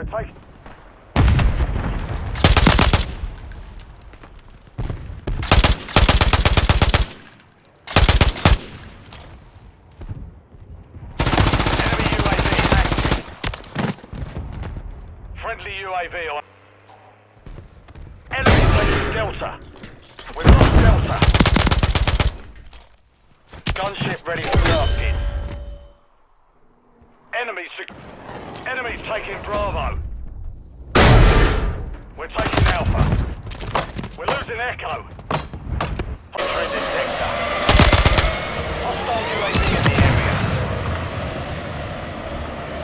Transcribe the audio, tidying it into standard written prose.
We're taking... Friendly UAV on. Enemy taking Delta. We've lost Delta. Gunship ready for target. Enemies taking Bravo. We're taking Alpha. We're losing Echo.